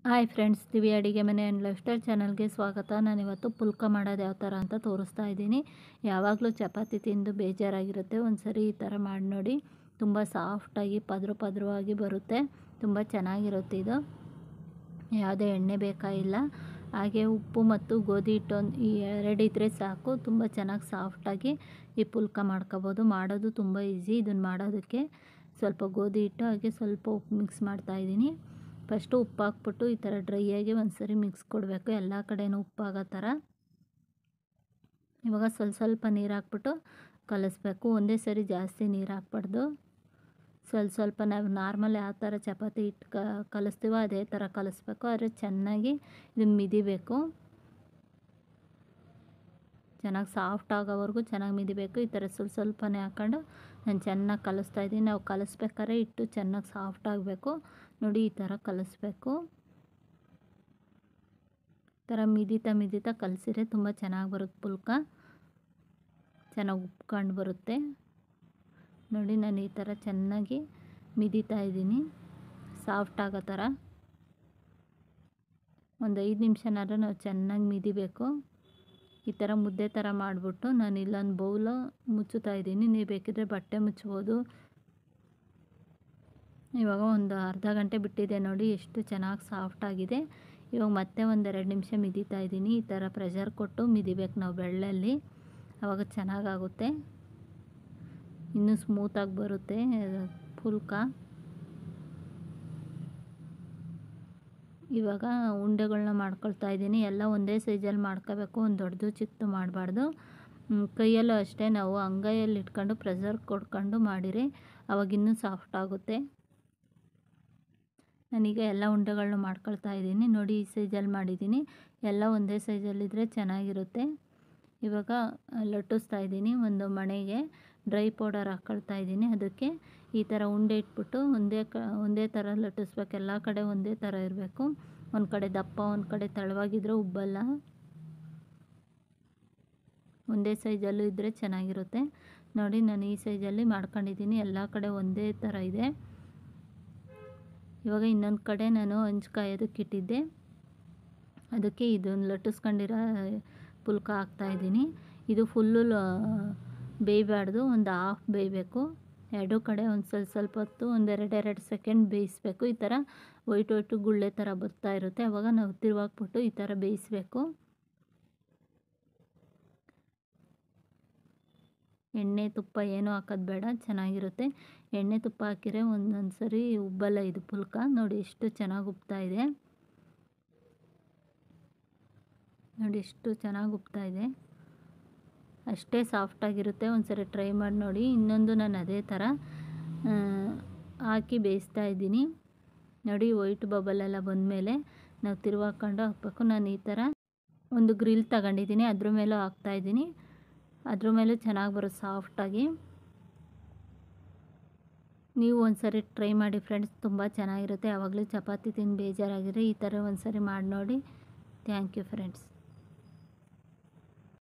Hi friends, ದಿವ್ಯ ಅಡುಗೆ ಮನೆ ಆ್ಯಂಡ್ ಲೈಫ್ ಸ್ಟೈಲ್ ಚಾನಲ್ಗೆ ಸ್ವಾಗತ. ನಾನಿವತ್ತು ಪುಲ್ಕ ಮಾಡೋದು ಯಾವ ಥರ ಅಂತ ತೋರಿಸ್ತಾ ಇದ್ದೀನಿ. ಯಾವಾಗಲೂ ಚಪಾತಿ ತಿಂದು ಬೇಜಾರಾಗಿರುತ್ತೆ, ಒಂದ್ಸರಿ ಈ ಥರ ಮಾಡಿ ನೋಡಿ. ತುಂಬ ಸಾಫ್ಟಾಗಿ ಪದರವಾಗಿ ಬರುತ್ತೆ, ತುಂಬ ಚೆನ್ನಾಗಿರುತ್ತೆ. ಇದು ಯಾವುದೇ ಎಣ್ಣೆ ಬೇಕಾಗಿಲ್ಲ. ಹಾಗೆ ಉಪ್ಪು ಮತ್ತು ಗೋಧಿ ಹಿಟ್ಟು ಈ ಎರಡು ಇದ್ದರೆ ಸಾಕು, ತುಂಬ ಚೆನ್ನಾಗಿ ಸಾಫ್ಟಾಗಿ ಈ ಪುಲ್ಕ ಮಾಡ್ಕೋಬೋದು. ಮಾಡೋದು ತುಂಬ ಈಸಿ. ಇದನ್ನು ಮಾಡೋದಕ್ಕೆ ಸ್ವಲ್ಪ ಗೋಧಿ ಹಿಟ್ಟು ಹಾಗೆ ಸ್ವಲ್ಪ ಉಪ್ಪು ಮಿಕ್ಸ್ ಮಾಡ್ತಾಯಿದ್ದೀನಿ. ಫಸ್ಟು ಉಪ್ಪು ಹಾಕ್ಬಿಟ್ಟು ಈ ಥರ ಡ್ರೈಯಾಗಿ ಒಂದು ಸರಿ ಮಿಕ್ಸ್ ಕೊಡಬೇಕು, ಎಲ್ಲ ಕಡೆಯೂ ಉಪ್ಪಾಗೋ ಥರ. ಇವಾಗ ಸ್ವಲ್ಪ ನೀರು ಹಾಕ್ಬಿಟ್ಟು ಕಲಿಸ್ಬೇಕು. ಒಂದೇ ಸರಿ ಜಾಸ್ತಿ ನೀರು ಹಾಕ್ಬಾರ್ದು. ಸ್ವಲ್ಪ ನಾವು ನಾರ್ಮಲ್ ಯಾವ ಥರ ಚಪಾತಿ ಹಿಟ್ಟು ಕಲಿಸ್ತೀವೋ ಅದೇ ಥರ ಕಲಿಸ್ಬೇಕು. ಆದರೆ ಚೆನ್ನಾಗಿ ಇದನ್ನು ಮಿದಿಬೇಕು, ಚೆನ್ನಾಗಿ ಸಾಫ್ಟ್ ಆಗೋವರೆಗೂ ಚೆನ್ನಾಗಿ ಮಿದಿಬೇಕು. ಈ ಥರ ಸ್ವಲ್ಪನೇ ಹಾಕ್ಕೊಂಡು ನಾನು ಚೆನ್ನಾಗಿ ಕಲಿಸ್ತಾ ಇದ್ದೀನಿ. ನಾವು ಕಲಿಸ್ಬೇಕಾದ್ರೆ ಹಿಟ್ಟು ಚೆನ್ನಾಗಿ ಸಾಫ್ಟ್ ಆಗಬೇಕು ನೋಡಿ, ಈ ಥರ ಕಲಿಸ್ಬೇಕು. ಈ ಥರ ಮಿದಿತಾ ಕಲಿಸಿದ್ರೆ ತುಂಬ ಚೆನ್ನಾಗಿ ಬರುತ್ತೆ ಪುಲ್ಕ, ಚೆನ್ನಾಗಿ ಉಪ್ಕೊಂಡು ಬರುತ್ತೆ ನೋಡಿ. ನಾನು ಈ ಥರ ಚೆನ್ನಾಗಿ ಮಿದಿತಾ ಇದ್ದೀನಿ, ಸಾಫ್ಟ್ ಆಗೋ ಥರ. ಒಂದು 5 ನಿಮಿಷನಾದ್ರೂ ನಾವು ಚೆನ್ನಾಗಿ ಮಿದಿಬೇಕು. ಈ ಥರ ಮುದ್ದೆ ಥರ ಮಾಡಿಬಿಟ್ಟು ನಾನು ಇಲ್ಲೊಂದು ಬೌಲು ಮುಚ್ಚುತ್ತಾ ಇದ್ದೀನಿ. ನೀವು ಬೇಕಿದ್ರೆ ಬಟ್ಟೆ ಮುಚ್ಬೋದು. ಇವಾಗ ಒಂದು ಅರ್ಧ ಗಂಟೆ ಬಿಟ್ಟಿದೆ ನೋಡಿ, ಎಷ್ಟು ಚೆನ್ನಾಗಿ ಸಾಫ್ಟ್ ಆಗಿದೆ. ಇವಾಗ ಮತ್ತೆ ಒಂದು 2 ನಿಮಿಷ ಮಿದಿತಾ ಇದ್ದೀನಿ. ಈ ಥರ ಪ್ರೆಷರ್ ಕೊಟ್ಟು ಮಿದಿಬೇಕು ನಾವು ಬೆಳ್ಳಲ್ಲಿ, ಆವಾಗ ಚೆನ್ನಾಗಾಗುತ್ತೆ, ಇನ್ನೂ ಸ್ಮೂತಾಗಿ ಬರುತ್ತೆ ಪುಲ್ಕ. ಇವಾಗ ಉಂಡೆಗಳನ್ನ ಮಾಡ್ಕೊಳ್ತಾ ಇದ್ದೀನಿ. ಎಲ್ಲ ಒಂದೇ ಸೈಜಲ್ಲಿ ಮಾಡ್ಕೋಬೇಕು, ಒಂದು ದೊಡ್ಡದು ಚಿಕ್ಕದು ಮಾಡಬಾರ್ದು. ಕೈಯಲ್ಲೂ ಅಷ್ಟೇ, ನಾವು ಅಂಗೈಯಲ್ಲಿ ಇಟ್ಕೊಂಡು ಪ್ರೆಷರ್ ಕೊಡ್ಕೊಂಡು ಮಾಡಿರಿ, ಅವಾಗ ಇನ್ನೂ ಸಾಫ್ಟ್ ಆಗುತ್ತೆ. ನಾನೀಗ ಎಲ್ಲ ಉಂಡೆಗಳನ್ನ ಮಾಡ್ಕೊಳ್ತಾ ಇದ್ದೀನಿ ನೋಡಿ. ಈ ಸೈಜಲ್ಲಿ ಮಾಡಿದ್ದೀನಿ, ಎಲ್ಲ ಒಂದೇ ಸೈಜಲ್ಲಿದ್ದರೆ ಚೆನ್ನಾಗಿರುತ್ತೆ. ಇವಾಗ ಲಟ್ಟಿಸ್ತಾ ಇದ್ದೀನಿ. ಒಂದು ಮಣೆಗೆ ಡ್ರೈ ಪೌಡರ್ ಹಾಕ್ಕೊಳ್ತಾ ಇದ್ದೀನಿ. ಅದಕ್ಕೆ ಈ ಥರ ಉಂಡೆ ಇಟ್ಬಿಟ್ಟು ಒಂದೇ ಥರ ಲಟ್ಟಿಸ್ಬೇಕು. ಎಲ್ಲ ಕಡೆ ಒಂದೇ ಥರ ಇರಬೇಕು. ಒಂದು ಕಡೆ ದಪ್ಪ ಒಂದು ಕಡೆ ತೆಳುವಾಗಿದ್ದರೆ ಉಬ್ಬಲ್ಲ. ಒಂದೇ ಸೈಜಲ್ಲೂ ಇದ್ದರೆ ಚೆನ್ನಾಗಿರುತ್ತೆ ನೋಡಿ. ನಾನು ಈ ಸೈಜಲ್ಲಿ ಮಾಡ್ಕೊಂಡಿದ್ದೀನಿ, ಎಲ್ಲ ಕಡೆ ಒಂದೇ ಥರ ಇದೆ. ಇವಾಗ ಇನ್ನೊಂದು ಕಡೆ ನಾನು ಹಂಚು ಕಾಯೋದಕ್ಕೆ ಇಟ್ಟಿದ್ದೆ, ಅದಕ್ಕೆ ಇದನ್ನು ಲಟ್ಟಿಸ್ಕೊಂಡಿರೋ ಪುಲ್ಕ ಹಾಕ್ತಾಯಿದ್ದೀನಿ. ಇದು ಫುಲ್ಲು ಬೇಯಬಾರ್ದು, ಒಂದು ಹಾಫ್ ಬೇಯಬೇಕು. ಎರಡೂ ಕಡೆ ಒಂದು ಸ್ವಲ್ಪ ಹೊತ್ತು, ಒಂದು 2 ಸೆಕೆಂಡ್ ಬೇಯಿಸ್ಬೇಕು. ಈ ಥರ ವೈಟ್ ಗುಳ್ಳೆ ಥರ ಬರ್ತಾ ಇರುತ್ತೆ, ಆವಾಗ ನಾವು ತಿರುವಾಕ್ಬಿಟ್ಟು ಈ ಥರ ಬೇಯಿಸಬೇಕು. ಎಣ್ಣೆ ತುಪ್ಪ ಏನೂ ಹಾಕೋದು ಬೇಡ, ಚೆನ್ನಾಗಿರುತ್ತೆ. ಎಣ್ಣೆ ತುಪ್ಪ ಹಾಕಿದರೆ ಒಂದೊಂದು ಸರಿ ಉಬ್ಬಲ್ಲ ಇದು ಪುಲ್ಕ ನೋಡಿ. ಎಷ್ಟು ಚೆನ್ನಾಗಿ ಉಬ್ತಾ ಇದೆ ನೋಡಿ, ಎಷ್ಟು ಚೆನ್ನಾಗಿ ಉಬ್ತಾ ಇದೆ, ಅಷ್ಟೇ ಸಾಫ್ಟಾಗಿರುತ್ತೆ. ಒಂದ್ಸರಿ ಟ್ರೈ ಮಾಡಿ ನೋಡಿ. ಇನ್ನೊಂದು ನಾನು ಅದೇ ಥರ ಹಾಕಿ ಬೇಯಿಸ್ತಾ ಇದ್ದೀನಿ ನೋಡಿ. ವೈಟ್ ಬಬಲೆಲ್ಲ ಬಂದಮೇಲೆ ನಾವು ತಿರುವಾಕೊಂಡು ಹಾಕಬೇಕು. ನಾನು ಈ ಥರ ಒಂದು ಗ್ರಿಲ್ ತಗೊಂಡಿದ್ದೀನಿ, ಅದ್ರ ಮೇಲೂ ಹಾಕ್ತಾಯಿದ್ದೀನಿ. ಅದ್ರ ಮೇಲೂ ಚೆನ್ನಾಗಿ ಬರುತ್ತೆ ಸಾಫ್ಟಾಗಿ. ನೀವು ಒಂದ್ಸರಿ ಟ್ರೈ ಮಾಡಿ ಫ್ರೆಂಡ್ಸ್, ತುಂಬ ಚೆನ್ನಾಗಿರುತ್ತೆ. ಯಾವಾಗಲೂ ಚಪಾತಿ ತಿಂದು ಬೇಜಾರಾಗಿದ್ರೆ ಈ ಥರ ಒಂದ್ಸರಿ ಮಾಡಿ ನೋಡಿ. Thank you friends.